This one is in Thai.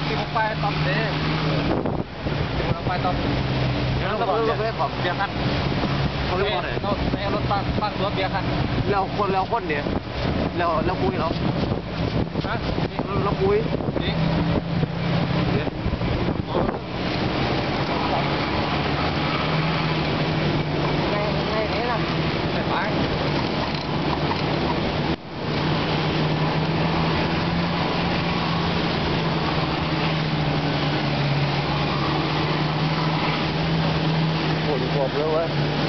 ที่ผมไปตอนเด็กเราไปตอนเราไปขอบเบียร์คันเขาเรียกว่าอะไรเราเอารถตั้งรถเบียร์คันเราคนเดียวเราคุยเราฮะเราคุยจริงไงนี่นะไปไปโอ้ยขอบเลยเว้ย